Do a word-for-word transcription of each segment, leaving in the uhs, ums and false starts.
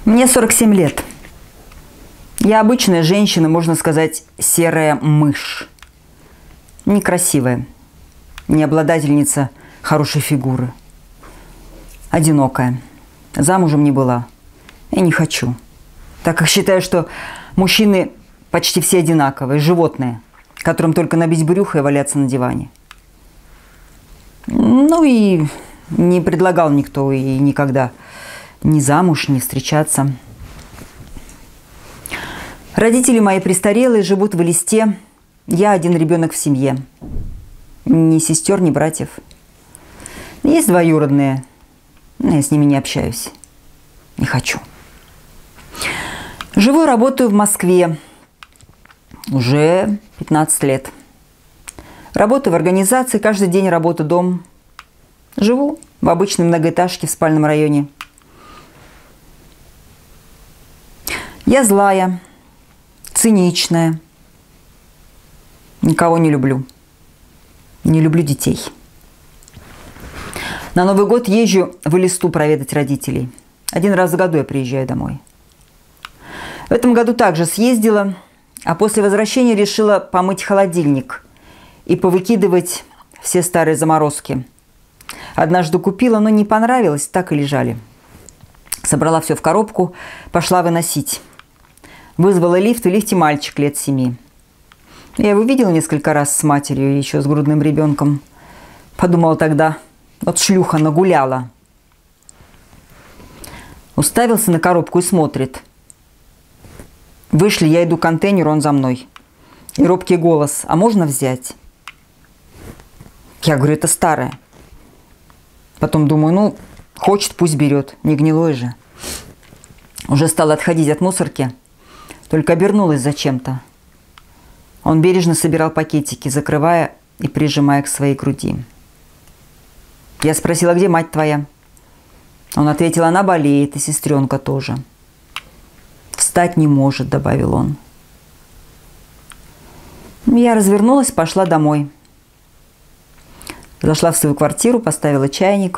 Мне сорок семь лет. Я обычная женщина, можно сказать, серая мышь. Некрасивая, не обладательница хорошей фигуры. Одинокая. Замужем не была. И не хочу. Так как считаю, что мужчины почти все одинаковые, животные, которым только набить брюхо и валяться на диване. Ну и не предлагал никто и никогда ни замуж, ни встречаться. Родители мои престарелые, живут в Элисте. Я один ребенок в семье. Ни сестер, ни братьев. Есть двоюродные, но я с ними не общаюсь. Не хочу. Живу и работаю в Москве уже пятнадцать лет. Работаю в организации, каждый день работа, дом. Живу в обычной многоэтажке в спальном районе. Я злая, циничная. Никого не люблю. Не люблю детей. На Новый год езжу в Элисту проведать родителей. Один раз в году я приезжаю домой. В этом году также съездила, а после возвращения решила помыть холодильник и повыкидывать все старые заморозки. Однажды купила, но не понравилось, так и лежали. Собрала все в коробку, пошла выносить. Вызвала лифт, в лифте мальчик лет семи. Я его видела несколько раз с матерью и еще с грудным ребенком. Подумала тогда, вот шлюха нагуляла. Уставился на коробку и смотрит. Вышли, я иду к контейнеру, он за мной. И робкий голос: а можно взять? Я говорю, это старое. Потом думаю, ну, хочет, пусть берет, не гнилой же. Уже стала отходить от мусорки, только обернулась зачем-то. Он бережно собирал пакетики, закрывая и прижимая к своей груди. Я спросила, где мать твоя? Он ответил, она болеет, и сестренка тоже. Встать не может, добавил он. Я развернулась, пошла домой. Зашла в свою квартиру, поставила чайник.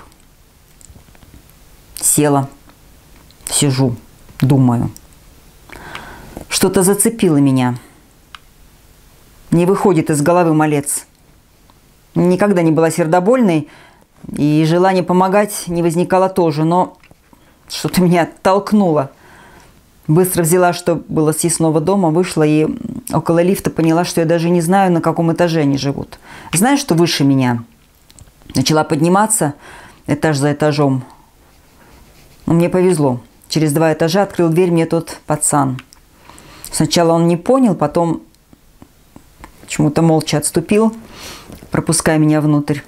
Села. Сижу, думаю. Что-то зацепило меня. Не выходит из головы малец. Никогда не была сердобольной, и желание помогать не возникало тоже, но что-то меня оттолкнуло. Быстро взяла, что было съестного дома, вышла и около лифта поняла, что я даже не знаю, на каком этаже они живут. Знаешь, что выше меня? Начала подниматься этаж за этажом. Но мне повезло. Через два этажа открыл дверь мне тот пацан. Сначала он не понял, потом почему-то молча отступил, пропуская меня внутрь.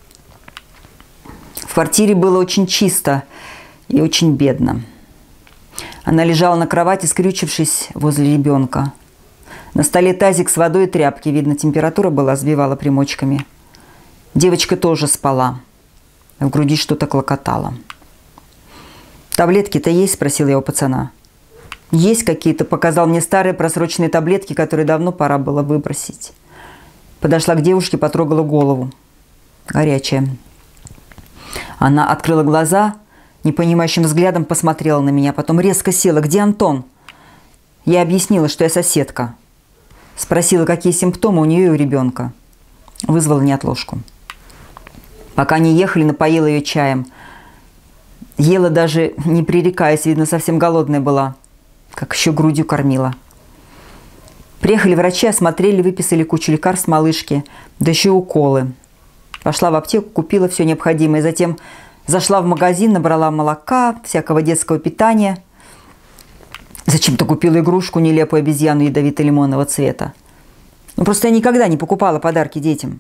В квартире было очень чисто и очень бедно. Она лежала на кровати, скрючившись возле ребенка. На столе тазик с водой и тряпки. Видно, температура была, сбивала примочками. Девочка тоже спала. В груди что-то клокотало. «Таблетки-то есть?» – спросил я у пацана. «Есть какие-то», – показал мне старые просроченные таблетки, которые давно пора было выбросить. Подошла к девушке, потрогала голову. Горячая. Она открыла глаза, непонимающим взглядом посмотрела на меня, потом резко села. «Где Антон?» Я объяснила, что я соседка. Спросила, какие симптомы у нее и у ребенка. Вызвала неотложку. Пока не ехали, напоила ее чаем. Ела даже не пререкаясь, видно, совсем голодная была. Как еще грудью кормила. Приехали врачи, осмотрели, выписали кучу лекарств малышке, да еще и уколы. Пошла в аптеку, купила все необходимое. Затем зашла в магазин, набрала молока, всякого детского питания. Зачем-то купила игрушку, нелепую обезьяну ядовито-лимонного цвета. Ну, просто я никогда не покупала подарки детям.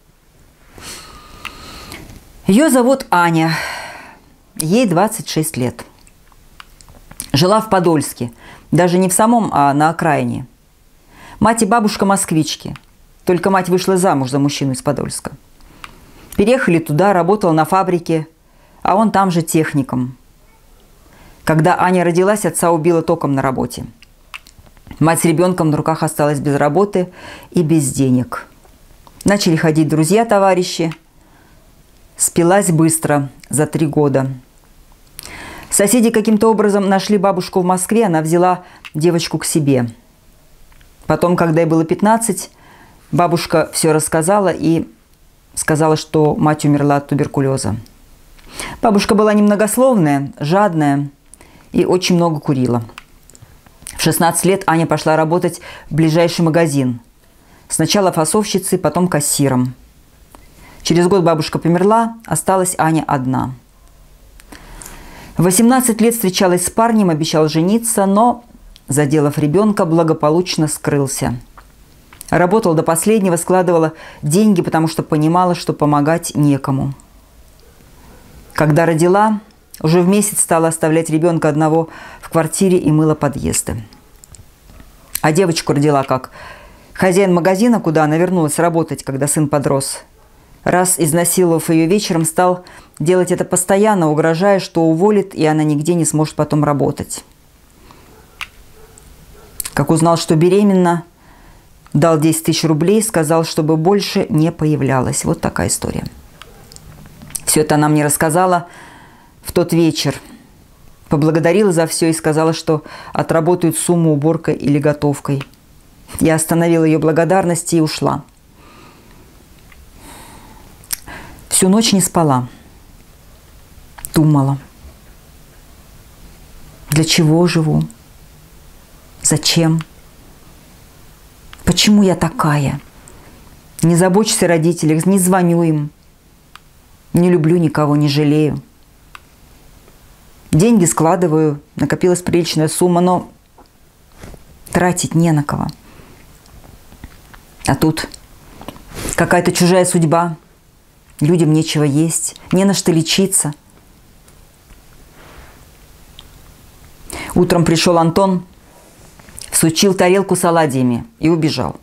Ее зовут Аня. Ей двадцать шесть лет. Жила в Подольске. Даже не в самом, а на окраине. Мать и бабушка москвички. Только мать вышла замуж за мужчину из Подольска. Переехали туда, работала на фабрике, а он там же техником. Когда Аня родилась, отца убило током на работе. Мать с ребенком на руках осталась без работы и без денег. Начали ходить друзья, товарищи. Спилась быстро, за три года. Соседи каким-то образом нашли бабушку в Москве, она взяла девочку к себе. Потом, когда ей было пятнадцать, бабушка все рассказала и сказала, что мать умерла от туберкулеза. Бабушка была немногословная, жадная и очень много курила. В шестнадцать лет Аня пошла работать в ближайший магазин. Сначала фасовщицей, потом кассиром. Через год бабушка померла, осталась Аня одна. В восемнадцать лет встречалась с парнем, обещал жениться, но, заделав ребенка, благополучно скрылся. Работала до последнего, складывала деньги, потому что понимала, что помогать некому. Когда родила, уже в месяц стала оставлять ребенка одного в квартире и мыла подъезды. А девочку родила как? Хозяин магазина, куда она вернулась работать, когда сын подрос, раз изнасиловав ее вечером, стал делать это постоянно, угрожая, что уволит, и она нигде не сможет потом работать. Как узнал, что беременна, дал десять тысяч рублей, сказал, чтобы больше не появлялась. Вот такая история. Все это она мне рассказала в тот вечер. Поблагодарила за все и сказала, что отработают сумму уборкой или готовкой. Я остановила ее благодарность и ушла. Всю ночь не спала. Думала. Для чего живу? Зачем? Почему я такая? Не забочусь о родителях, не звоню им. Не люблю никого, не жалею. Деньги складываю, накопилась приличная сумма, но тратить не на кого. А тут какая-то чужая судьба. Людям нечего есть, не на что лечиться. Утром пришел Антон, всучил тарелку с оладьями и убежал.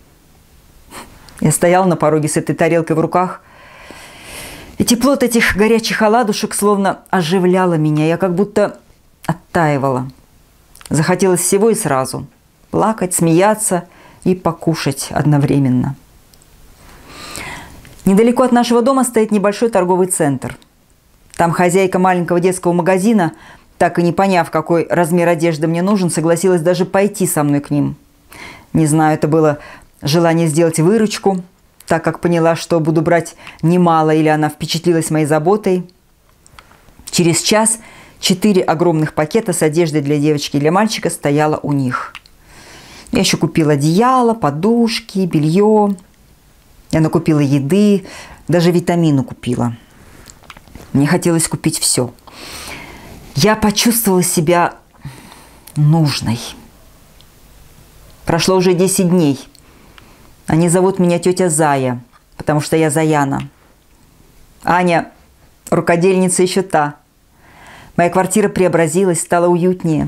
Я стояла на пороге с этой тарелкой в руках, и тепло от этих горячих оладушек словно оживляло меня. Я как будто оттаивала. Захотелось всего и сразу. Плакать, смеяться и покушать одновременно. Недалеко от нашего дома стоит небольшой торговый центр. Там хозяйка маленького детского магазина, так и не поняв, какой размер одежды мне нужен, согласилась даже пойти со мной к ним. Не знаю, это было желание сделать выручку, так как поняла, что буду брать немало, или она впечатлилась моей заботой. Через час четыре огромных пакета с одеждой для девочки и для мальчика стояло у них. Я еще купила одеяло, подушки, белье. Я накупила еды, даже витамины купила. Мне хотелось купить все. Я почувствовала себя нужной. Прошло уже десять дней. Они зовут меня тетя Зая, потому что я Заяна. Аня – рукодельница еще та. Моя квартира преобразилась, стала уютнее.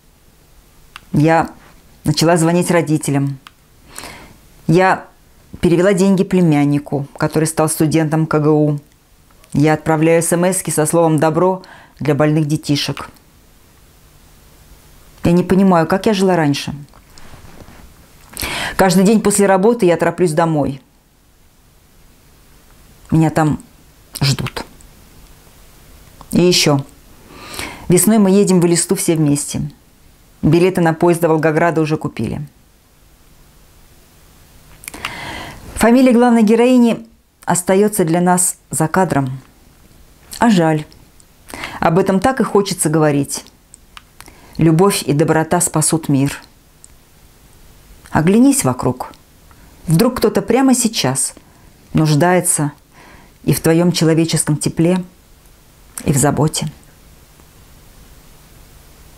Я начала звонить родителям. Я перевела деньги племяннику, который стал студентом ка гэ у. Я отправляю смски со словом «добро» для больных детишек. Я не понимаю, как я жила раньше. Каждый день после работы я тороплюсь домой. Меня там ждут. И еще. Весной мы едем в Элисту все вместе. Билеты на поезд до Волгограда уже купили. Фамилия главной героини остается для нас за кадром. А жаль. Об этом так и хочется говорить. Любовь и доброта спасут мир. Оглянись вокруг. Вдруг кто-то прямо сейчас нуждается и в твоем человеческом тепле, и в заботе.